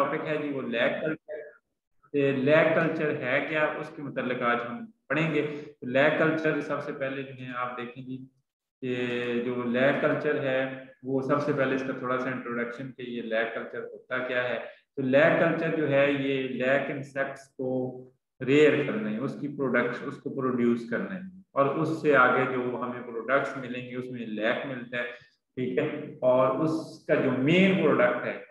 Topic है जी वो lag culture. Lag culture है क्या, उसके मतलब आज हम पढ़ेंगे। तो लैग कल्चर सबसे पहले जो है आप देखेंगे कि जो लैग कल्चर है वो सबसे पहले इसका थोड़ा सा इंट्रोडक्शन कि ये लैग कल्चर होता क्या है। तो लैग कल्चर जो है ये लैग इंसेक्ट्स को रेयर करना है, उसकी प्रोडक्ट उसको प्रोड्यूस करना है, और उससे आगे जो हमें प्रोडक्ट्स मिलेंगे उसमें लैग मिलता है। ठीक है, और उसका जो मेन प्रोडक्ट है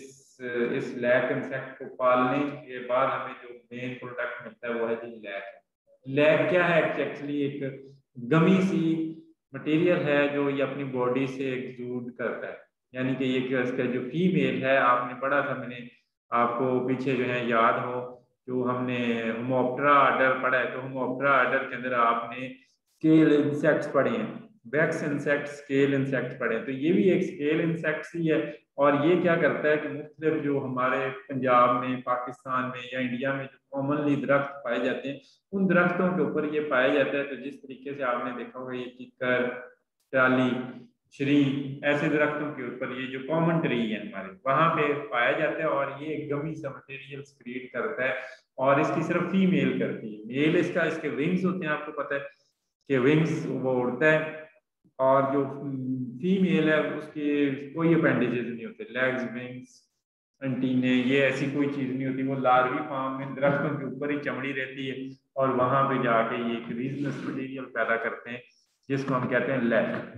इस लैग इंसेक्ट को पालने के बाद हमें जो मेन प्रोडक्ट मिलता है वो है जी लैग। लैग क्या है, एक्चुअली एक गमी सी मटेरियल है जो ये अपनी बॉडी से एक्सूड करता है। यानी कि ये इसका जो फीमेल है, आपने पढ़ा था, मैंने आपको पीछे जो है याद हो, जो हमने होमोप्टेरा आर्डर पढ़ा है, तो होमोप्टेरा आर्डर के अंदर आपने स्केल इंसेक्ट्स पढ़े हैं, वैक्स इंसेक्ट, स्केल इंसेक्ट पढ़े हैं। तो ये भी एक स्केल इंसेक्ट्स ही है। और ये क्या करता है कि मुख्तलिफ जो हमारे पंजाब में, पाकिस्तान में या इंडिया में जो कॉमनली दरख्त पाए जाते हैं, उन दरख्तों के ऊपर ये पाया जाता है। तो जिस तरीके से आपने देखा होगा ये किक्कर, टाली, श्री, ऐसे दरख्तों के ऊपर ये जो कॉमन ट्री है हमारे वहां पे पाया जाता है, और ये एक गमी सा मटेरियल क्रिएट करता है, और इसकी सिर्फ फीमेल करती है। मेल इसका, इसके विंग्स होते हैं, आपको पता है कि विंग्स वो उड़ता है, और जो फीमेल है उसके कोई अपेंडेजेस नहीं होते, लेग्स, विंग्स, एंटीने, ये ऐसी कोई चीज नहीं होती। वो लार्वी फॉर्म में दरख्तों के ऊपर ही चमड़ी रहती है, और वहां पे जाके ये एक रीजनस मटेरियल पैदा करते हैं जिसको हम कहते हैं लैग।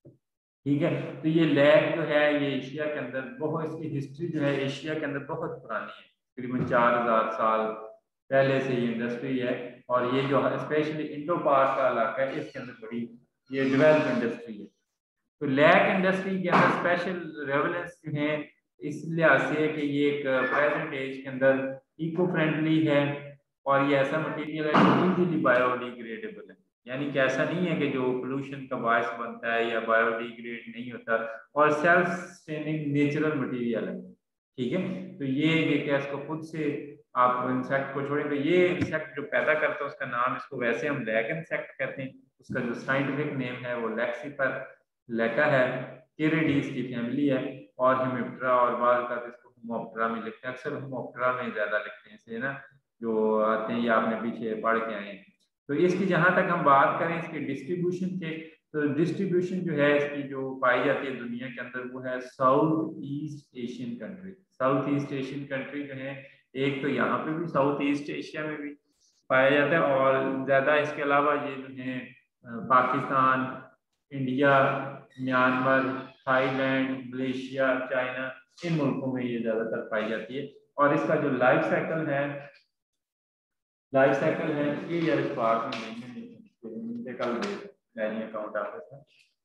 ठीक है, तो ये लैग जो है ये एशिया के अंदर बहुत, इसकी हिस्ट्री जो है एशिया के अंदर बहुत पुरानी है, तकरीबन 4000 साल पहले से ये इंडस्ट्री है। और ये जो स्पेशली इंडो पाक का इलाका है इसके अंदर बड़ी ये डेवलप इंडस्ट्री है। तो लैग इंडस्ट्री के अंदर स्पेशल रेवलेंस जो है इस लिहाज से है कि ये एक प्रेजेंट एज के अंदर इको फ्रेंडली है, और ये ऐसा मटेरियल है जो इजीली बायोडिग्रेडेबल है। यानी कि ऐसा नहीं है कि जो पोल्यूशन का बायस बनता है या बायोडिग्रेड नहीं होता, और सेल्फ सस्टेनिंग नेचुरल मटेरियल है। ठीक है, तो ये क्या इसको खुद से आप इंसेक्ट को छोड़ें तो ये इंसेक्ट जो पैदा करता है उसका नाम, इसको वैसे हम लैग इंसेक्ट कहते हैं, उसका जो साइंटिफिक नेम है वो लेक्सिपर लेका है, केरेडीज की फैमिली है, और हेमिप्टेरा, और बाद का इसको होमोप्टेरा में लिखते हैं, अक्सर होमोप्टेरा में ज्यादा लिखते हैं इसे ना, जो आते हैं ये आपने पीछे पढ़ के आए हैं। तो इसकी जहां तक हम बात करें इसके डिस्ट्रीब्यूशन के, तो डिस्ट्रीब्यूशन जो है इसकी जो पाई जाती है दुनिया के अंदर वो है South East Asian country. South East Asian country जो है, एक तो यहाँ पे भी साउथ ईस्ट एशिया में भी पाया जाता है, और ज्यादा इसके अलावा ये जो है Pakistan, India, Myanmar, Thailand, Malaysia, China, इन मुल्कों में ये ज्यादातर पाई जाती है। और इसका जो लाइफ साइकिल है ये यार इस बात में नहीं कल अकाउंट ऑफिस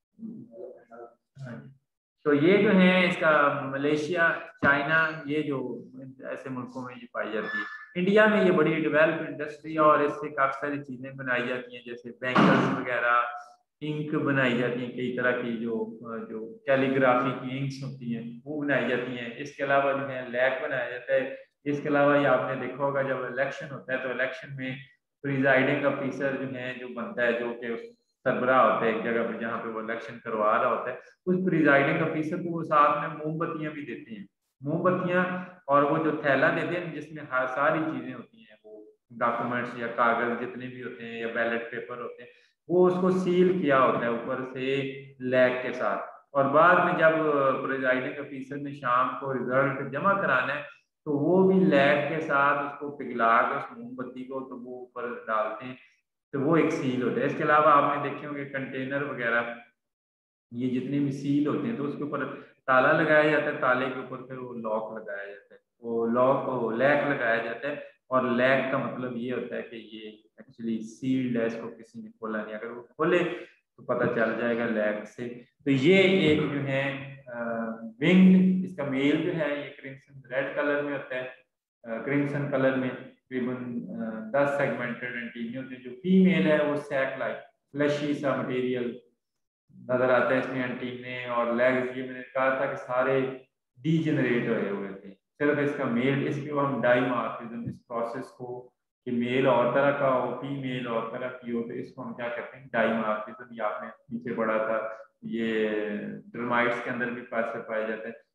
में। तो ये जो है इसका मलेशिया, चाइना, ये जो ऐसे मुल्कों में ये पाई जाती है। इंडिया में ये बड़ी डेवलप इंडस्ट्री है, और इससे काफी सारी चीजें बनाई जाती हैं, जैसे बैंगल्स वगैरह, इंक बनाई जाती हैं, कई तरह की जो जो कैलीग्राफी की इंक्स होती हैं वो बनाई जाती हैं। इसके अलावा जो है लैक बनाया जाता है। इसके अलावा ये आपने देखा होगा जब इलेक्शन होता है तो इलेक्शन में प्रिजाइडिंग ऑफिसर जो है जो बनता है, जो कि सरबराह होता है एक जगह पर जहाँ पे वो इलेक्शन करवा रहा होता है, उस प्रिजाइडिंग ऑफिसर को वो साथ में मोमबत्तियां भी देते हैं, मोमबत्तियां, और वो जो थैला देते हैं जिसमें हर सारी चीजें होती हैं, वो डॉक्यूमेंट्स या कागज जितने भी होते हैं या बैलेट पेपर होते हैं, वो उसको सील किया होता है ऊपर से लैग के साथ। और बाद में जब प्रिजाइडिंग ऑफिसर ने शाम को रिजल्ट जमा कराना है तो वो भी लैग के साथ उसको पिघला कर उस मोमबत्ती को तो वो ऊपर डालते हैं, तो वो एक सील होता है। इसके अलावा आपने देखे होंगे कंटेनर वगैरह, ये जितने भी सील होते हैं तो उसके ऊपर ताला लगाया जाता है, ताले के ऊपर फिर वो लॉक लगाया जाता है, वो लॉक को लैक लगाया जाता है। और लैक का मतलब ये होता है कि ये एक्चुअली सील्ड है, इसको किसी ने खोला नहीं, अगर वो खोले तो पता चल जाएगा लैक से। तो ये एक जो है विंग, इसका मेल जो है ये क्रिम्सन रेड कलर में होता है, क्रिम्सन कलर में तकरीबन 10 सेगमेंटेड एंटीने होते हैं। जो फीमेल है वो सैक लाइक फ्लैशी सा मटेरियल नजर आता है इसमें, एंटीने और लेग्स, ये मैंने कहा था कि सारे डीजेनरेट हुए हुए थे, सिर्फ इसका मेल। इसके बाद हम डाइमॉर्फिज्म, इस प्रोसेस को कि मेल और तरह का हो, फीमेल और तरह की हो, तो इसको हम क्या कहते हैं डाइमॉर्फिज्म। ये आपने पीछे पढ़ा था, ये टर्माइट्स के अंदर भी पाया जाता है।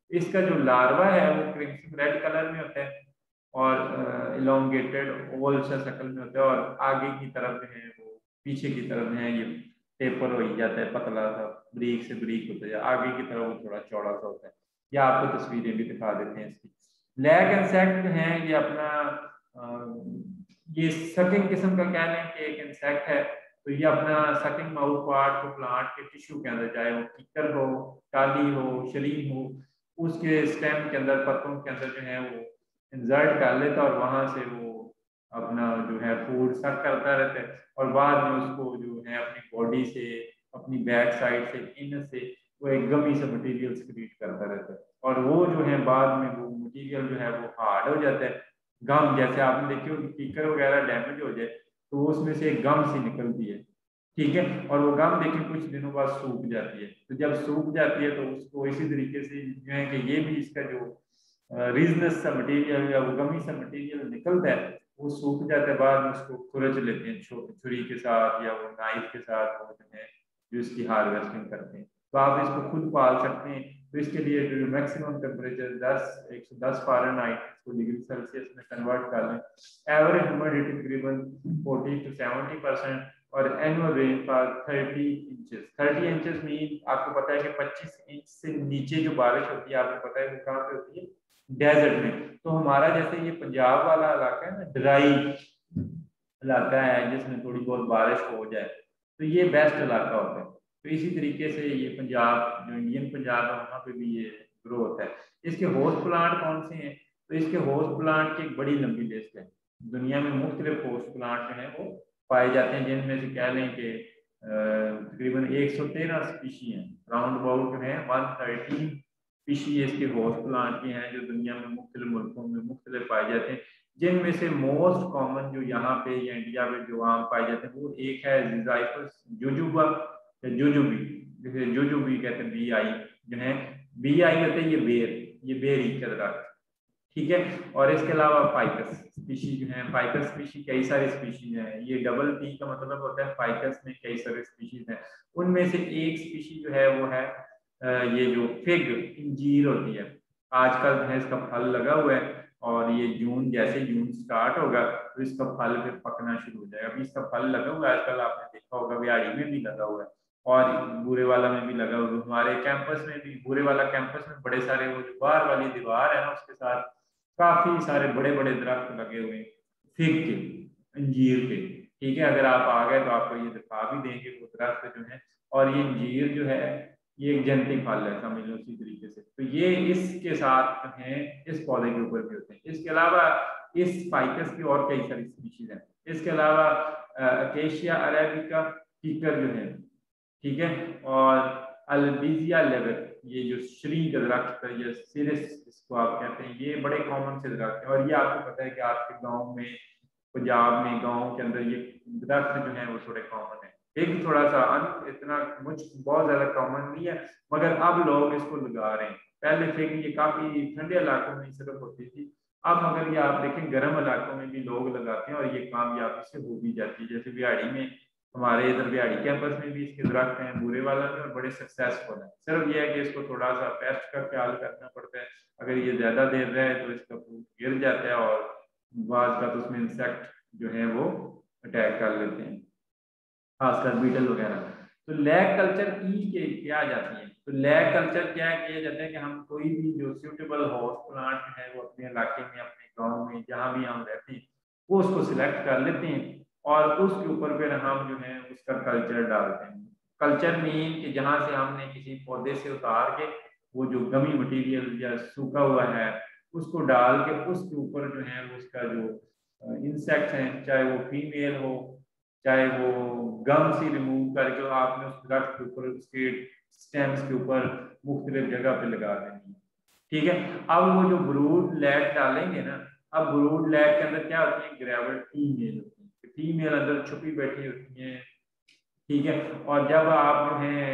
इसका जो लार्वा है वो क्रिम्सन रेड कलर में होता है और इलोंगेटेड ओवल सा शक्ल में होता है, और आगे की तरफ जो है वो पीछे की तरफ जो है ये टेपर हो ही जाता है, पतला सा ब्रीक से ब्रीक होता है, आगे की तरफ वो थोड़ा चौड़ा सा होता है। या आपको तस्वीरें भी दिखा देते हैं इसकी। लैग इंसेक्ट जो है ये अपना ये सकिंग किस्म का कह लें कि एक इंसेक्ट है, तो ये अपना सकिंग माउथ पार्ट को प्लांट के टिश्यू के अंदर, चाहे वो कीकर हो, टाली हो, शरीम हो, उसके स्टेम के अंदर, पत्तों के अंदर जो है वो इंसर्ट कर लेता है और वहां से वो अपना जो है फूड सक करता रहता है, और बाद में उसको जो है अपनी बॉडी से, अपनी बैक साइड से, इन से वो एक गमी से मटेरियल क्रिएट करता रहता है, और वो जो है बाद में वो मटेरियल जो है वो हार्ड हो जाता है। गम, जैसे आपने देखी होगी कीकर वगैरह डैमेज हो जाए तो उसमें से एक गम सी निकलती है, ठीक है, और वो गम देखिए कुछ दिनों बाद सूख जाती है। तो जब सूख जाती है तो उसको इसी तरीके से जो है कि ये भी इसका जो रीजनस सा मटेरियल या वो गमी सा मटेरियल निकलता है वो सूख जाता है, बाद में उसको खुरच लेते हैं छुरी के साथ या वो नाइफ के साथ, वो जो है जो इसकी हार्वेस्टिंग करते हैं। तो आप इसको खुद पाल सकते हैं। तो इसके लिए जो मैक्सिमम टेम्परेचर 110 फ़ारेनहाइट इसको डिग्री सेल्सियस में कन्वर्ट कर लें, एवरेज ह्यूमिडिटी तकरीबन 40 to 70%, और एनुअल रेनफॉल 30 इंचेस मीन आपको पता है कि 25 इंच से नीचे जो बारिश होती है आपको पता है वो कहाँ पे होती है, डेजर्ट में। तो हमारा जैसे ये पंजाब वाला इलाका है ना, ड्राई इलाका है जिसमें थोड़ी बहुत बारिश हो जाए, तो ये बेस्ट इलाका होता है। तो इसी तरीके से ये पंजाब जो इंडियन पंजाब है वहाँ पे भी ये ग्रो होता है। इसके होस्ट प्लांट कौन से हैं? तो इसके होस्ट प्लांट की एक बड़ी लंबी लिस्ट है। दुनिया में मुख्तलिफ होस्ट प्लांट जो है वो पाए जाते हैं, जिनमें से कह लें कि तकरीबन 113 स्पीशी हैं, राउंड अबाउट जो है 113 स्पीशी इसके होस्ट प्लांट की हैं जो दुनिया में मुख्तलिफ मुल्कों में मुख्तलिफ पाए जाते हैं। जिनमें से मोस्ट कॉमन जो यहाँ पे या इंडिया में जो आम पाए जाते हैं वो एक है जिजाइफस जुजुबा या जुजुबी, जैसे जुजुबी कहते हैं, बी आई जो है, बी आई होते हैं ये बेर, ये बेर ही का दरख्त, ठीक है। और इसके अलावा फाइकस स्पीशी जो है, फाइकस स्पीशी कई सारे स्पीशीज हैं, ये डबल पी का मतलब होता है फाइकस में कई सारे स्पीशीज हैं। उनमें से एक स्पीशी जो है वो है ये जो फिग इंजीर होती है। आजकल जो है इसका फल लगा हुआ है, और ये जून, जैसे जून स्टार्ट होगा तो इसका फल फिर पकना शुरू हो जाएगा। अभी इसका फल लगा हुआ है, आजकल आपने देखा होगा बिहाड़ी में भी लगा हुआ है और बूरे वाला में भी लगा हुआ है। हमारे कैंपस में भी, बूरे वाला कैंपस में बड़े सारे, वो जो बाहर वाली दीवार है ना उसके साथ काफी सारे बड़े बड़े दरख्त लगे हुए हैं फिग के, अंजीर के, ठीक है। अगर आप आ गए तो आपको ये दिखा भी देंगे वो दरख्त जो है। और ये अंजीर जो है ये एक जंती फल है, समझ लो उसी तरीके से। तो ये इसके साथ हैं, इस पौधे के ऊपर भी होते हैं। इसके अलावा इस फाइकस की और कई सारी स्पीशीज हैं। इसके अलावा अकेशिया अरेबिका कीकर जो है, ठीक है, और अल्बिजिया लेवर, ये जो श्री का दरख्त है, ये सिरिस इसको आप कहते हैं, ये बड़े कॉमन से दरख्त है। और ये आपको पता है कि आपके गांव में, पंजाब में गांव के अंदर ये दरख्त जो है वो थोड़े कॉमन है। एक थोड़ा सा इतना मुझ बहुत ज्यादा कॉमन नहीं है, मगर अब लोग इसको लगा रहे हैं। पहले फिग ये काफी ठंडे इलाकों में सिर्फ होती थी, अब मगर ये आप देखें गर्म इलाकों में भी लोग लगाते हैं और ये कामयाबी से हो भी जाती है। जैसे बिहाड़ी में, हमारे इधर बिहाड़ी कैंपस में भी इसके दरख्त हैं बूरे वाला में, और बड़े सक्सेसफुल है। सिर्फ ये है कि इसको थोड़ा सा पेस्ट का ख्याल करना पड़ता है। अगर ये ज्यादा देर रहे तो इसका फूल गिर जाता है, और बाज का तो उसमें इंसेक्ट जो है वो अटैक कर लेते हैं, खासकर बीटल वगैरह। तो लैग कल्चर की के क्या जाती है? तो लैग कल्चर क्या किया जाता है कि हम कोई भी जो सूटेबल होस्ट प्लांट है वो अपने इलाके में, अपने गांव में, जहां भी हम रहते हैं वो उसको सिलेक्ट कर लेते हैं, और उसके ऊपर फिर हम जो है उसका कल्चर डालते हैं। कल्चर मीन कि जहां से हमने किसी पौधे से उतार के वो जो गमी मटेरियल या सूखा हुआ है उसको डाल के उसके ऊपर जो है उसका जो इंसेक्ट्स हैं, चाहे वो फीमेल हो, चाहे वो गम से रिमूव करके आपने उस दरख्त के ऊपर, उसके स्टेम्स के ऊपर मुख्तलिफ जगह पे लगा देनी है, ठीक है। अब वो जो ब्रूड लैट डालेंगे ना, अब ब्रूड लैट के अंदर क्या होती है, ग्रेवल फीमेल होती है, फीमेल अंदर छुपी बैठी होती है, ठीक है। और जब आप जो है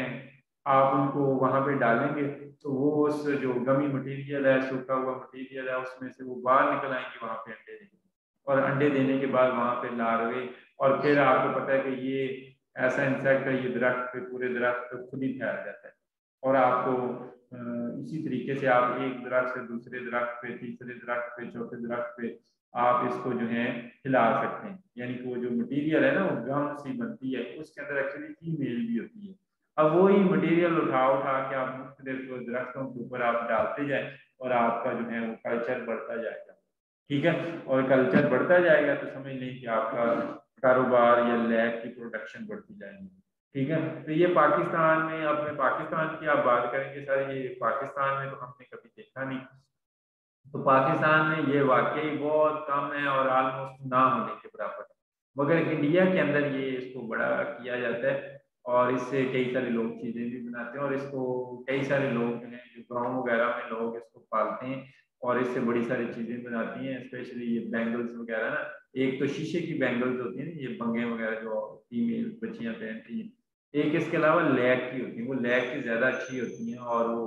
आप उनको वहां पे डालेंगे तो वो उस जो गमी मटेरियल है, सूखा हुआ मटेरियल है, उसमें से वो बाहर निकल आएंगे, वहां पे अंडे देंगे, और अंडे देने के बाद वहां पे लार्वे, और फिर आपको पता है कि ये ऐसा इंसेक्ट है, ये दरख्त पे, पूरे दरख्त पे खुद ही फैल जाता है, और आपको इसी तरीके से आप एक दरख्त से दूसरे दरख्त पे, तीसरे दरख्त पे, चौथे दरख्त पे आप इसको जो है हिला सकते हैं। यानी कि वो जो मटेरियल है ना वो गम सी बनती है, उसके अंदर एक्चुअली फीमेल भी होती है। अब वही मटेरियल उठा उठा के आप मुख्तलिफ दरख्तों के ऊपर आप डालते जाए और आपका जो है वो कल्चर बढ़ता जाएगा। ठीक है, और कल्चर बढ़ता जाएगा तो समझ लें कि आपका कारोबार या लैब की प्रोडक्शन बढ़ती जाएगी। ठीक है, तो ये पाकिस्तान में, अपने पाकिस्तान की आप बात करेंगे सर, ये पाकिस्तान में तो हमने कभी देखा नहीं। तो पाकिस्तान में ये वाकई बहुत कम है और ऑलमोस्ट ना होने के बराबर है। मगर इंडिया के अंदर ये इसको बड़ा किया जाता है और इससे कई सारे लोग चीज़ें भी बनाते हैं और इसको कई सारे लोग हैं जो गाँव वगैरह में लोग इसको पालते हैं और इससे बड़ी सारी चीज़ें बनाती हैं, स्पेशली ये बैंगल्स वगैरह ना। एक तो शीशे की बैंगल्स होती है ना, ये बंगे वगैरह जो फीमेल बच्चियाँ पहनती हैं। एक इसके अलावा लैक की होती है, वो लैक की ज़्यादा अच्छी होती हैं और वो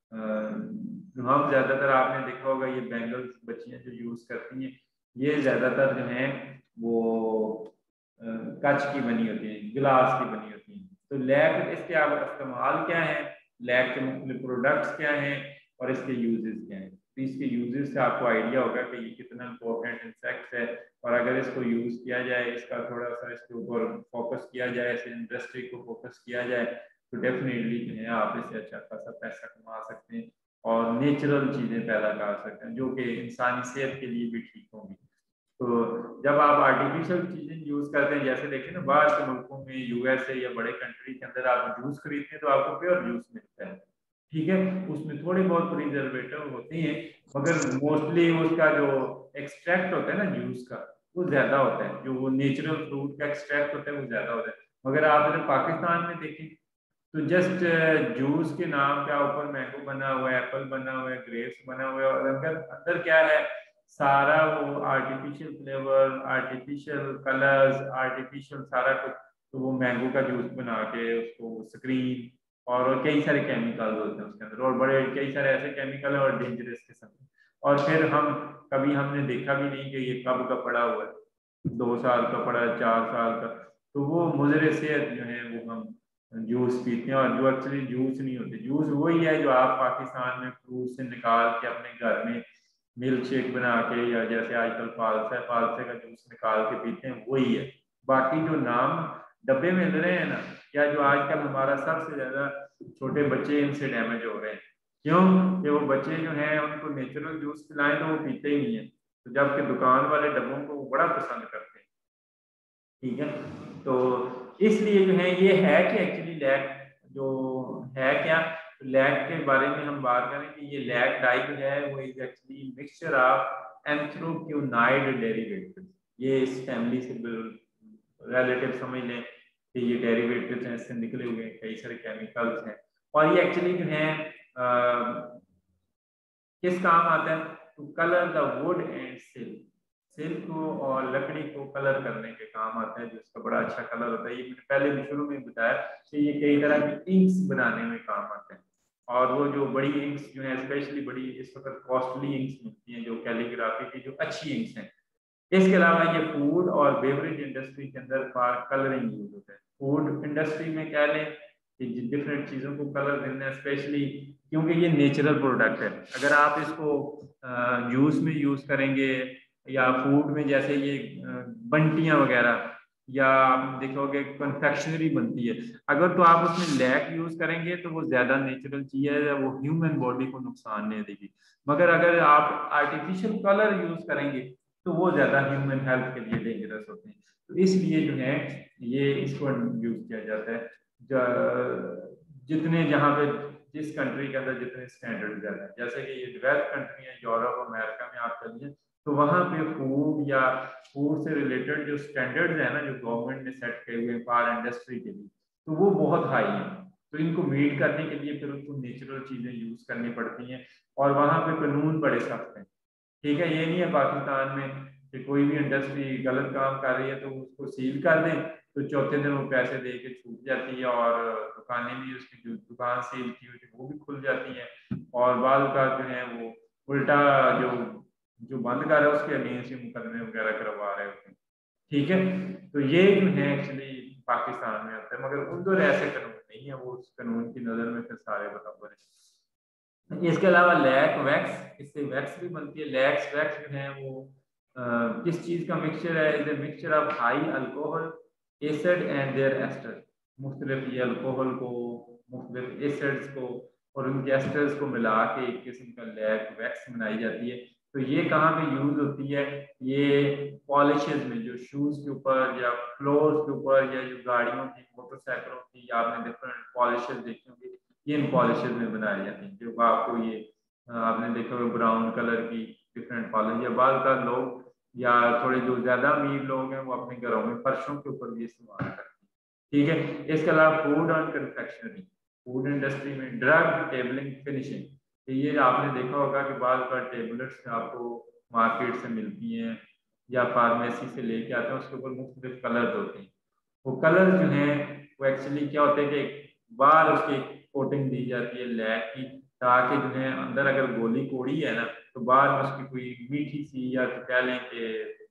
हम ज़्यादातर आपने देखा होगा ये बैंगल्स बच्चियां जो यूज़ करती हैं ये ज़्यादातर जो हैं वो कांच की बनी होती हैं, गिलास की बनी होती हैं। तो लैक इसके आप इस्तेमाल क्या है, लैक के मुख्तलिफ प्रोडक्ट्स क्या हैं और इसके यूजेस क्या हैं। तो इसके यूजेस से आपको आइडिया होगा कि ये कितना इंपॉर्टेंट इंसेक्ट है और अगर इसको यूज़ किया जाए, इसका थोड़ा सा इसके ऊपर फोकस किया जाए, इस इंडस्ट्री को फोकस किया जाए तो डेफिनेटली जो है आप इससे अच्छा खासा पैसा कमा सकते हैं और नेचुरल चीज़ें पैदा कर सकते हैं जो कि इंसानी सेहत के लिए भी ठीक होंगी। तो जब आप आर्टिफिशियल चीज़ें यूज़ करते हैं, जैसे देखिए ना बाहर के मुल्कों में, यूएसए या बड़े कंट्री के अंदर आप जूस खरीदते हैं तो आपको प्योर जूस मिलता है। ठीक है, उसमें थोड़े बहुत प्रिजर्वेटिव होते हैं मगर मोस्टली उसका जो एक्सट्रैक्ट होता है ना जूस का वो ज़्यादा होता है, जो वो नेचुरल फ्रूट का एक्सट्रैक्ट होता है वो ज़्यादा होता है। मगर आप अगर पाकिस्तान में देखें तो जस्ट जूस के नाम क्या ऊपर मैंगो बना हुआ है, एप्पल बना हुआ है, ग्रेप्स बना हुआ है और अंदर अंदर क्या है, सारा वो artificial flavour, artificial colours, artificial सारा कुछ। तो वो मैंगो का जूस बना के उसको स्क्रीन और कई सारे केमिकल्स होते हैं उसके अंदर और बड़े कई सारे ऐसे केमिकल है और डेंजरस किस्म के। और फिर हम कभी हमने देखा भी नहीं कि ये कब का पड़ा हुआ है, 2 साल का पड़ा है, 4 साल का। तो वो मुजरे सेहत जो है वो हम जूस पीते हैं और जो एक्चुअली जूस नहीं होते, जूस वही है जो आप पाकिस्तान में फ्रूट से निकाल के अपने घर में मिल्क शेक बना के या जैसे आजकल फालसा है, फालसे का जूस निकाल के पीते हैं वही है। बाकी जो नाम डब्बे मिल रहे हैं ना, या जो आजकल हमारा सबसे ज्यादा छोटे बच्चे इनसे डैमेज हो रहे हैं। क्यों कि वो बच्चे जो हैं उनको नेचुरल जूस पिलाएं तो वो पीते ही नहीं है, तो जबकि दुकान वाले डब्बों को वो बड़ा पसंद करते हैं। ठीक है, तो इसलिए जो है ये है कि एक्चुअली लैक जो है क्या, लैक के बारे में हम बात करें कि ये लैक डाई जो है वो is actually mixture of anthraquinoid derivatives. ये इस फैमिली से रिलेटिव समझ लें कि ये डेरिवेटिव्स हैं, इससे निकले हुए कई सारे केमिकल्स हैं और ये एक्चुअली जो है किस काम आता है, to colour the wood and silk. Silk को और लकड़ी को कलर करने के काम आता है, जिसका बड़ा अच्छा कलर होता है। ये मैंने पहले भी शुरू में बताया कि ये कई तरह की इंक्स बनाने में काम आते हैं और वो जो बड़ी इंक्स जो है स्पेशली बड़ी इस वक्त कॉस्टली इंक्स मिलती हैं जो कैलीग्राफी की जो अच्छी इंक्स हैं। इसके अलावा ये फूड और बेवरेज इंडस्ट्री के अंदर फॉर कलरिंग यूज होता है। फूड इंडस्ट्री में कह लें कि डिफरेंट चीज़ों को कलर देना है, स्पेशली क्योंकि ये नेचुरल प्रोडक्ट है। अगर आप इसको जूस में यूज़ करेंगे या फूड में, जैसे ये बंटियां वगैरह या आप देखोगे कन्फेक्शनरी बनती है, अगर तो आप उसमें लैक यूज़ करेंगे तो वो ज़्यादा नेचुरल चीज़ है, वो ह्यूमन बॉडी को नुकसान नहीं देगी। मगर अगर आप आर्टिफिशियल कलर यूज़ करेंगे तो वो ज़्यादा ह्यूमन हेल्थ के लिए डेंजरस होते हैं। तो इसलिए जो है ये इसको यूज़ किया जाता है। जितने जहाँ पे जिस कंट्री के अंदर जितने स्टैंडर्ड ज़्यादा है, जैसे कि ये डेवलप कंट्री है यूरोप अमेरिका में आप चलिए तो वहाँ पे फूड या फूड से रिलेटेड जो स्टैंडर्ड्स है ना जो गवर्नमेंट ने सेट किए हुए फॉर इंडस्ट्री के लिए, तो वो बहुत हाई है। तो इनको मीट करने के लिए फिर उनको नेचुरल चीज़ें यूज़ करनी पड़ती हैं और वहाँ पे कानून बड़े सख्त हैं। ठीक है, ये नहीं है पाकिस्तान में कि कोई भी इंडस्ट्री गलत काम कर रही है तो उसको सील कर दें तो चौथे दिन वो पैसे दे के छूट जाती है और दुकानें भी, उसकी जो दुकान सील की हुई थी वो भी खुल जाती है और बाद का जो है वो उल्टा जो जो बंद कर रहा है उसके अगेंस्ट ही मुकदमे वगैरह करवा रहे होते हैं। ठीक है, तो ये जो है एक्चुअली पाकिस्तान में होता है, मगर उधर ऐसे कानून नहीं है, वो उस कानून की नज़र में फिर सारे बराबर है। इसके अलावा लैक वैक्स, इससे वैक्स भी बनती है। लैक्स वैक्स जो है वो किस चीज का मिक्सचर है? Is a mixture of high alcohol, acid and their ester. मुख्तलिफ ये अल्कोहल को, मुख्तलिफ एसिड्स को और उनके एस्टर्स को मिला के एक किस्म का लैक वैक्स बनाई जाती है। तो ये कहाँ पे यूज होती है? ये पॉलिशेज में, जो शूज के ऊपर या फ्लोर्स के ऊपर, या जो गाड़ियों की, मोटरसाइकिलों की आपने डिफरेंट पॉलिशेज देखी होंगी, ये इन पॉलिशेज में बनाई जाती हैं। जो आपको ये आपने देखा होगा ब्राउन कलर की डिफरेंट पॉलिश, या बाद का लोग या थोड़े जो ज्यादा अमीर लोग हैं वो अपने घरों में फर्शों के ऊपर भी इस्तेमाल करते हैं। ठीक है। इसके अलावा food and confectionery, food industry में ड्रग टेबलिंग फिनिशिंग, तो ये आपने देखा होगा कि बाद का टेबलेट्स आपको मार्केट से मिलती हैं या फार्मेसी से लेके आते हैं, उसके ऊपर मुख्तलिफ कलर होते हैं। वो कलर जो हैं वो एक्चुअली क्या होते हैं कि बाहर उसकी कोटिंग दी जाती है लैक की, ताकि जो है अंदर अगर गोली कोड़ी है ना, तो बाहर में उसकी कोई मीठी सी, या तो कह लें कि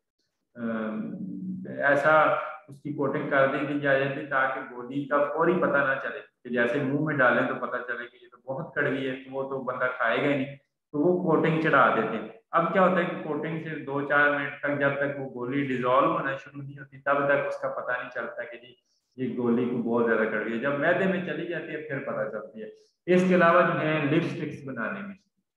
ऐसा उसकी कोटिंग कर दी जाती है ताकि गोली का फौरी पता ना चले, कि जैसे मुंह में डालें तो पता चले कि ये तो बहुत कड़वी है, तो वो तो बंदा खाएगा ही नहीं, तो वो कोटिंग चढ़ा देते हैं। अब क्या होता है कि कोटिंग से 2-4 मिनट तक, जब तक वो गोली डिजोल्व होना शुरू नहीं होती, तब तक उसका पता नहीं चलता कि जी ये गोली को बहुत ज्यादा कड़वी है। जब मैदे में चली जाती है फिर पता चलती है। इसके अलावा जो है लिपस्टिक्स बनाने में,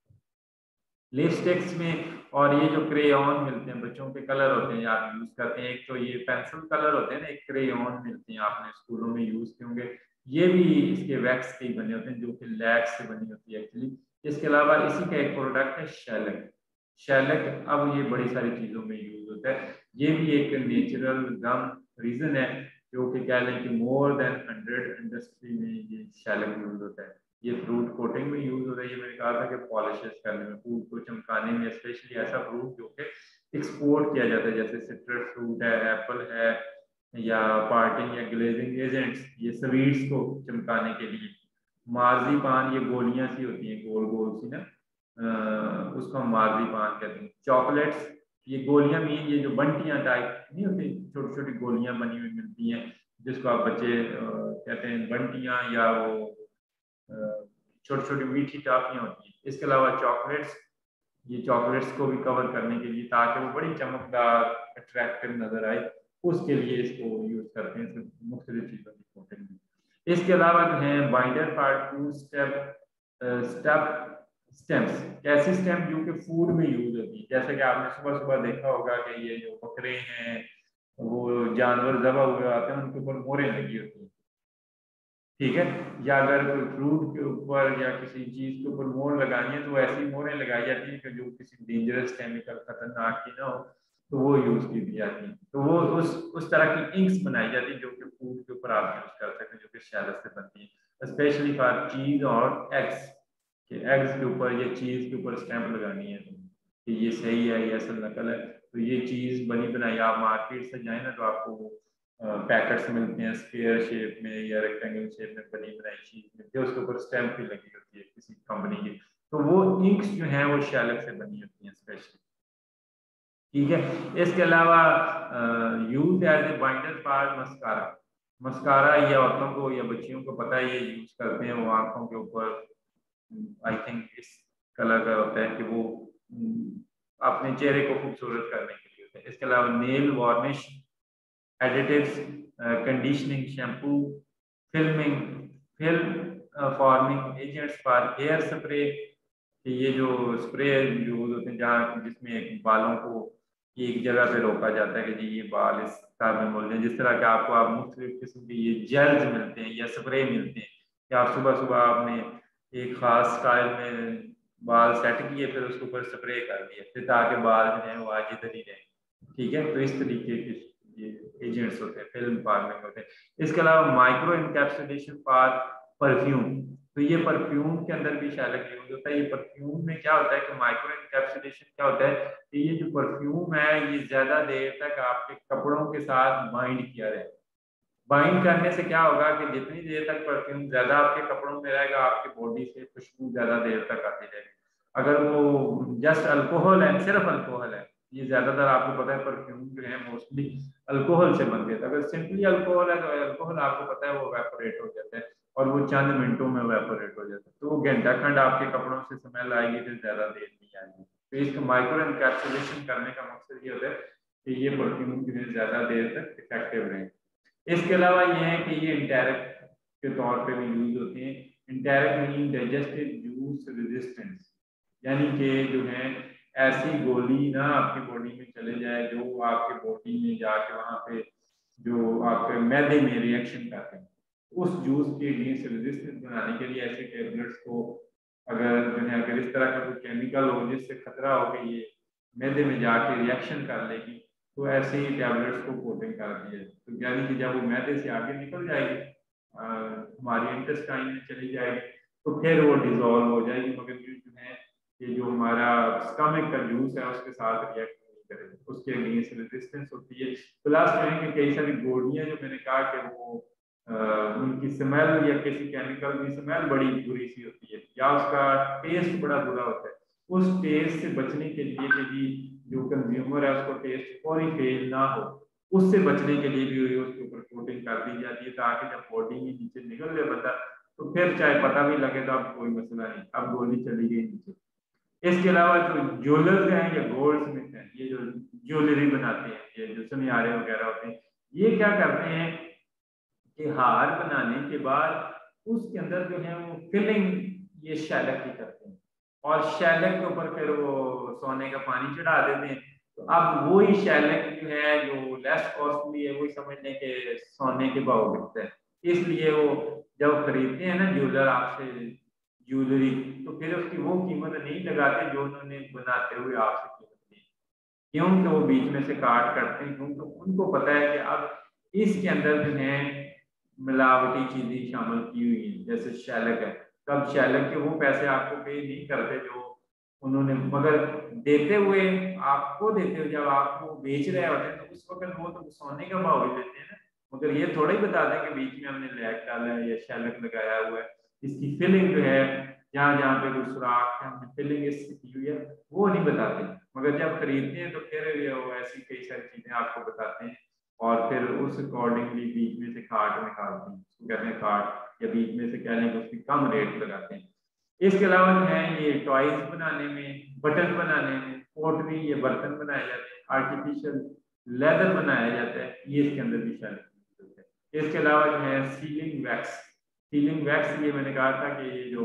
लिपस्टिक्स में, और ये जो क्रेयॉन मिलते हैं, बच्चों के कलर होते हैं आप यूज करते हैं, एक तो ये पेंसिल कलर होते हैं ना, एक क्रेयॉन मिलते हैं, आपने स्कूलों में यूज किए होंगे, ये भी इसके वैक्स के ही बने होते हैं, जो कि लैक्स से बनी होती है एक्चुअली। इसके अलावा इसी का एक प्रोडक्ट है शेलक। शेलक अब ये बड़ी सारी चीजों में यूज होता है। ये भी एक नेचुरल गम रीजन है, जो कि कह लें कि मोर देन 100 इंडस्ट्री में ये शेलक यूज होता है। ये फ्रूट कोटिंग में यूज होता है। ये मैंने कहा था कि पॉलिशेस करने में, फूड को चमकाने में, स्पेशली ऐसा फ्रूट जो कि एक्सपोर्ट किया जाता है, जैसे सिट्रस फ्रूट है, एप्पल है, या पार्टिंग या ग्लेजिंग एजेंट्स, ये स्वीट्स को चमकाने के लिए। मार्जी पान, ये गोलियां सी होती हैं गोल गोल सी ना, उसको हम मार्जी पान कहते हैं। चॉकलेट्स, ये गोलियां भी, ये जो बंटियां टाइप नहीं होती, छोटी छोटी गोलियां बनी हुई मिलती हैं, जिसको आप बच्चे कहते हैं बंटियां, या वो छोटी छोटी मीठी टॉफियां होती हैं। इसके अलावा चॉकलेट्स, ये चॉकलेट्स को भी कवर करने के लिए, ताकि वो बड़ी चमकदार अट्रैक्टिव नजर आए, उसके लिए इसको यूज करते हैं, मुख्तलिफ चीजों की कोटिंग में। इसके अलावा जो है binder part, two step stems, कैसी स्टेम जो कि फूड में यूज होती है, जैसे कि आपने सुबह सुबह देखा होगा कि ये जो बकरे हैं, वो जानवर जबा हुए आते हैं, उनके ऊपर मोहरें लगी होती हैं। ठीक है। या अगर कोई फ्रूट के ऊपर या किसी चीज के ऊपर मोहर लगानी है, तो वो ऐसी मोहरें लगाई जाती है कि जो किसी डेंजरस केमिकल खतरनाक की ना हो, तो वो यूज की जाती है। तो वो उस तरह की इंक्स बनाई जाती है जो कि फूड के ऊपर आप यूज कर सकते हैं, जो कि शैलस से बनती है, स्पेशली फॉर चीज और एग्स, कि एग्स के ऊपर या चीज के ऊपर स्टैंप लगानी है कि ये सही है, ये असल नकल है। तो ये चीज बनी बनाई आप मार्केट से जाए ना, तो आपको पैकेट्स मिलते हैं स्क्वायर शेप में या रेक्टेंगल शेप में बनी बनाई चीज मिलती है, उसके ऊपर स्टैंप भी लगी होती है किसी कंपनी की। तो वो इंक्स जो है वो शैलक से बनी होती हैं स्पेशली। ठीक है। इसके अलावा use as a binder for mascara. Mascara ये औरतों को या बच्चियों को पता है, ये यूज करते हैं वो आंखों के ऊपर, आई थिंक इस कलर का होता है कि वो अपने चेहरे को खूबसूरत करने के लिए होता है। इसके अलावा nail varnish, additives, conditioning shampoo, filming, film forming agents for hair spray, कि ये जो स्प्रे यूज होते हैं जहाँ जिसमें बालों को एक जगह पे रोका जाता है कि जी ये बाल इस तरह में बोलते हैं, जिस तरह के आपको आप मुख्तलिफ किस्म के ये जेल्स मिलते हैं या स्प्रे मिलते हैं, कि आप सुबह सुबह आपने एक खास स्टाइल में बाल सेट किए, फिर उसके ऊपर स्प्रे कर दिए, फिर ताकि बाल जो है वो आज इधर ही रहे। ठीक है। तो इस तरीके के ये एजेंट्स होते हैं, फिल्म फार्मिंग होते हैं। इसके अलावा माइक्रो इनकैप्सुलेशन फॉर परफ्यूम, तो ये परफ्यूम के अंदर भी शैलक यूज होता है। ये परफ्यूम में क्या होता है कि माइक्रो इनकैप्सुलेशन क्या होता है कि ये जो परफ्यूम है ये ज्यादा देर तक आपके कपड़ों के साथ बाइंड किया रहे। बाइंड करने से क्या होगा कि जितनी देर तक परफ्यूम ज्यादा आपके कपड़ों में रहेगा, आपकी बॉडी से खुशबू ज्यादा देर तक आती रहेगी। अगर वो जस्ट अल्कोहल है, सिर्फ अल्कोहल है, ये ज्यादातर आपको पता है परफ्यूम जो है मोस्टली अल्कोहल से बनते हैं। अगर सिंपली अल्कोहल है तो अल्कोहल आपको पता है वो वेपोरेट हो जाता है। और वो चंद मिनटों में वेपोरेट हो जाता है। तो वो घंटा खंड आपके कपड़ों से स्मेल आएगी, फिर ज्यादा देर नहीं आएगी। तो इसका माइक्रो एनकैप्सुलेशन करने का मकसद ये होता है कि ये परफ्यूम जो है ज्यादा देर तक इफेक्टिव रहे। इसके अलावा ये है कि ये इंटेरिक के तौर पे भी यूज होते हैं। Enteric mean digestive juice resistance, यानी कि जो है ऐसी गोली ना आपकी बॉडी में चले जाए जो आपके बॉडी में जाके वहां पे जो आपके मैदे में रिएक्शन करते हैं, उस जूस के अगेंस्ट रेजिस्टेंस बनाने के लिए ऐसे टेबलेट्स को अगर जो है अगर इस तरह का कोई केमिकल हो जिससे खतरा हो कि ये मैदे में जाके रिएक्शन कर लेगी, तो ऐसे ही टैबलेट्स को कोटिंग कर दिया। तो यानी कि जब वो मैदे से आगे निकल जाएगी, हमारी इंटेस्टाइन में चली जाएगी, तो फिर वो डिजोल्व हो जाएगी, मगर ये जो है ये जो हमारा स्टमक का जूस है उसके साथ रिएक्ट नहीं करेगा, उसके अगेंस्ट रेजिस्टेंस होती है। प्लस जो है कि कई सारी गोलियां जो मैंने कहा कि वो उनकी स्मेल या किसी केमिकल की स्मेल बड़ी बुरी सी होती है या उसका टेस्ट बड़ा बुरा होता है, उस टेस्ट से बचने के लिए कि जी जो कंज्यूमर है उसको टेस्ट फौरी फेल ना हो, उससे बचने के लिए भी उसके ऊपर कोटिंग कर दी जाती है, ताकि जब बॉडी में नीचे निकल जाए बंदा तो फिर चाहे पता भी लगे तो अब कोई मसला नहीं, अब गोली चली गई नीचे। इसके अलावा जो ज्वेलर्स हैं या गोल्ड स्मिथ हैं, ये जो ज्वेलरी बनाते हैं, ये जो सुनियारे वगैरह होते हैं, ये क्या करते हैं कि हार बनाने के बाद उसके अंदर जो है वो फिलिंग ये शैलक की करते हैं और शैलक के ऊपर फिर वो सोने का पानी चढ़ा देते हैं। तो अब वही शैलक जो है जो लेस कॉस्टली है वही समझ लें कि सोने के भाव बिकता है, इसलिए वो जब खरीदते हैं ना ज्वेलर आपसे ज्वेलरी, तो फिर उसकी वो कीमत नहीं लगाते जो उन्होंने बनाते हुए आपसे कीमत ली, क्योंकि वो बीच में से काट करते हैं, क्योंकि उनको पता है कि अब इसके अंदर जो है मिलावटी चीजें शामिल की हुई हैं, जैसे शैलक है, तब शैलक के वो पैसे आपको पे नहीं करते जो उन्होंने, मगर देते हुए आपको देते हुए जब आपको बेच रहे होते हैं तो उस वक्त वो तो सोने का भाव ही देते हैं ना, मगर ये थोड़ा ही बता दें कि बीच में हमने लैक डाला है या शैलक लगाया हुआ है, इसकी फिलिंग जो है जहाँ जहाँ पे कोई सुराख है हमने फिलिंग इसकी की हुई है वो नहीं बताते, मगर जब खरीदते हैं तो फिर वो ऐसी कई सारी चीजें आपको बताते हैं और फिर उस अकॉर्डिंगली बीच में से काट निकालते हैं, उसको कहते हैं काट, या बीच में से कह लें कि उसकी कम रेट लगाते हैं। इसके अलावा जो है ये टॉयज बनाने में, बटन बनाने में, पोटरी ये बर्तन बनाए जाते हैं, आर्टिफिशियल लेदर बनाया जाता है, ये इसके अंदर भी शामिल है। इसके अलावा जो है सीलिंग वैक्स, सीलिंग वैक्स ये मैंने कहा था कि ये जो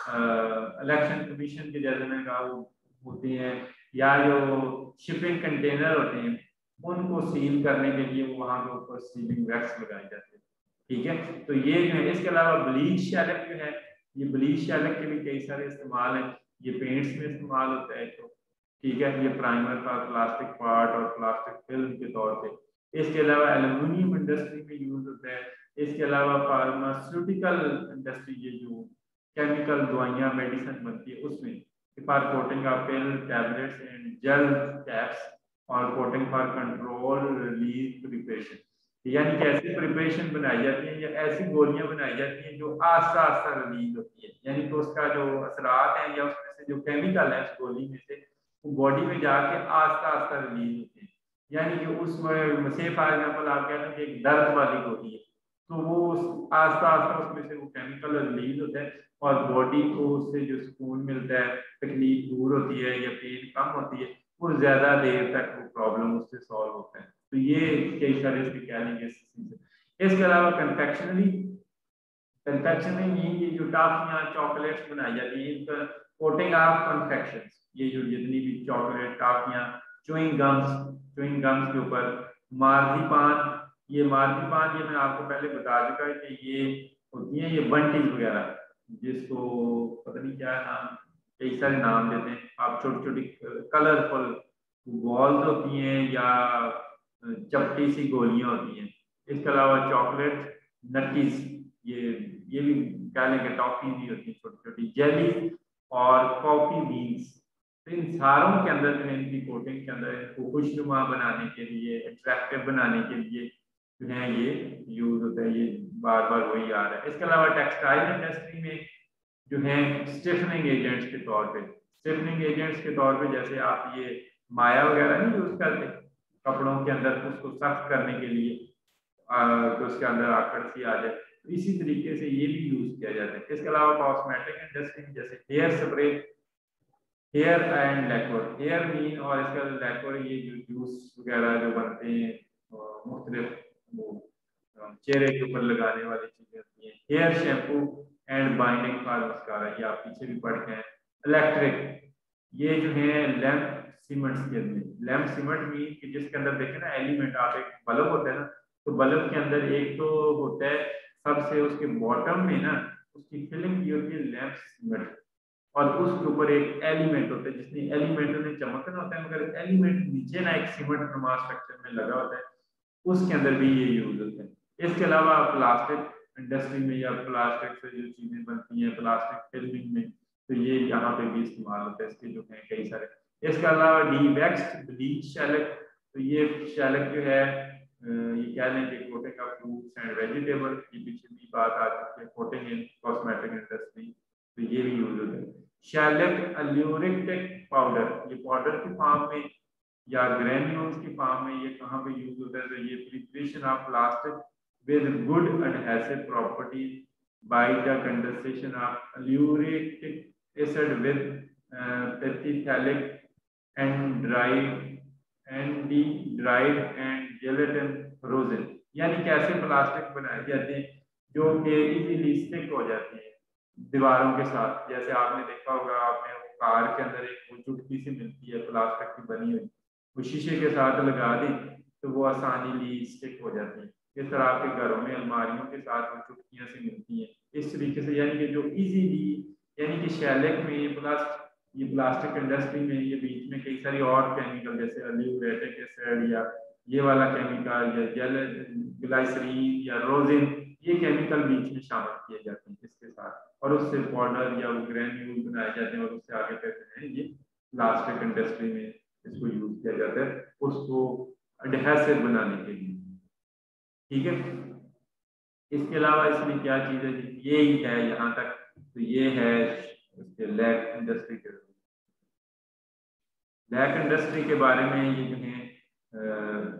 इलेक्शन कमीशन के जैसे मैंने कहा वो होती हैं, या जो शिपिंग कंटेनर होते हैं उनको सील करने के लिए वहां के ऊपर सीलिंग वैक्स लगाई जाती है। ठीक है, तो ये जो है, इसके अलावा ब्लीच शैलक जो है, ये ब्लीच शैलक के भी कई सारे इस्तेमाल हैं, ये पेंट्स में इस्तेमाल होता है तो ठीक है, ये प्राइमर का प्लास्टिक पार्ट और प्लास्टिक फिल्म के तौर पे। इसके अलावा एल्यूमिनियम इंडस्ट्री में यूज होता है। इसके अलावा फार्मास्यूटिकल इंडस्ट्री, ये जो केमिकल दवाइयाँ मेडिसिन बनती है उसमें for coating of pill tablets and gel caps और coating for control release preparation, यानी कि ऐसी प्रिपरेशन बनाई जाती है या ऐसी गोलियां बनाई जाती हैं जो आस्ता आस्ता रिलीज होती है, यानी कि उसका जो असरात है या उसमें से जो केमिकल है उस गोली में से वो बॉडी में जाके आस्ता आस्ता रिलीज होते हैं, यानी कि उसमें से फॉर एग्जाम्पल आप कह रहे हैं कि एक दर्द वाली गोली है तो वो आस्ता आस्ता उसमें से वो केमिकल रिलीज होता है और बॉडी को उससे जो सुकून मिलता है, तकलीफ दूर होती है या पेन कम होती है, वो ज्यादा देर तक वो प्रॉब्लम उससे सॉल्व होता है। तो ये कई सारे इसके कह लेंगे। इसके अलावा कन्फेक्शनरी, कन्फेक्शनरी मीन ये जो टॉफियां चॉकलेट्स बनाई जाती है इनका कोटिंग ऑफ कन्फेक्शन, ये जो जितनी भी चॉकलेट टॉफियां चुइंग गम्स के ऊपर मार्जिपान, ये मार्जिपान ये मैं आपको पहले बता चुका है कि ये होती है ये बंटीज वगैरह, जिसको पता नहीं क्या नाम, कई सारे नाम देते हैं आप, छोटी छोटी कलरफुल बॉल्स होती हैं या चपटी सी गोलियां होती हैं। इसके अलावा चॉकलेट नट्टीज, ये भी कह लेंगे टॉफी भी होती है छोटी छोटी, जेली और कॉफी बीन्स, तो इन सारों के अंदर जो है इनकी कोटिंग के अंदर इनको खुशनुमा बनाने के लिए, अट्रैक्टिव बनाने के लिए जो है ये यूज होता है, ये बार बार वही आ रहा है। इसके अलावा टेक्सटाइल इंडस्ट्री में जो है स्टिफनिंग एजेंट्स के तौर पे, स्टिफनिंग एजेंट्स के तौर पे जैसे आप ये माया वगैरह नहीं यूज करते कपड़ों के अंदर उसको सख्त करने के लिए तो उसके अंदर आकड़ सी आ जाए, तो इसी तरीके से ये भी यूज किया जाता है। इसके अलावा कॉस्मेटिक इंडस्ट्री में जैसे hair spray, hair and lacquer, hair mean और इसका लैक्वर ये जो जूस वगैरह जो बनते हैं मुख्तलिफ वो चेहरे के ऊपर लगाने वाली चीजें होती हैं। Hair shampoo and binding for mascara, ये आप पीछे भी पढ़ के हैं। इलेक्ट्रिक, ये जो है लैम्प सीमेंट्स के अंदर, लैम्प सीमेंट मीन कि जिसके अंदर देखें ना एलिमेंट, आप एक बल्ब होता है ना, तो बल्ब के अंदर एक तो होता है सबसे उसके बॉटम में ना उसकी फिलिंग की होती है लैम्प सीमेंट, और उसके ऊपर एक एलिमेंट होता है जिसने एलिमेंट में चमकना होता है, मगर एलिमेंट नीचे ना एक सीमेंट नुमा स्ट्रक्चर में लगा होता है, उसके अंदर भी ये यूज होता है। इसके अलावा प्लास्टिक इंडस्ट्री में या प्लास्टिक से जो चीजें बनती हैं प्लास्टिक फिल्मिंग में, तो ये यहाँ पे भी इस्तेमाल होता है, इसके जो है कई सारे। इसके अलावा डीवैक्स्ड ब्लीच शैलक, तो ये शैलक जो है ये कह लें कि coating of fruits and vegetable, ये पीछे भी बात आ चुकी है, कोटिंग इन कॉस्मेटिक इंडस्ट्री, तो ये भी यूज होता है। शैलक अल्यूरिक पाउडर, ये पाउडर की फॉर्म में या ग्रैन्यूल्स की फॉर्म में ये कहाँ पे यूज होता है, तो ये preparation of plastic with good adhesive property by the condensation of aleuritic acid with phthalic and dried and gelatin frozen, यानी कैसे प्लास्टिक बनाए जाते हैं जो कि इजीली स्टिक हो जाती है दीवारों के साथ। जैसे आपने देखा होगा, आपने कार के अंदर एक वो चुटकी सी मिलती है प्लास्टिक की बनी हुई, वो शीशे के साथ लगा दी तो वो आसानी स्टिक हो जाती है। इस तरह आपके घरों में अलमारियों के साथ वो चुटकियां सी मिलती हैं इस तरीके से, यानी कि जो इजीली, यानी कि शैलक में प्लस ये प्लास्टिक इंडस्ट्री में ये बीच में कई सारी और केमिकल जैसे अल्यूरेटिक एसिड या ये वाला केमिकल या जेल ग्लाइसरीन या रोजिन, ये केमिकल बीच में शामिल किए जाते हैं इसके साथ, और उससे पाउडर या वो ग्रैन्यूल बनाए जाते हैं और उससे आगे कहते हैं ये प्लास्टिक इंडस्ट्री में इसको यूज किया जाता है उसको एडहेसिव बनाने के लिए। ठीक है, इसके अलावा इसमें क्या चीज है, ये ही है यहाँ तक, तो ये है उसके लैक इंडस्ट्री के। लैक इंडस्ट्री के बारे में ये जो है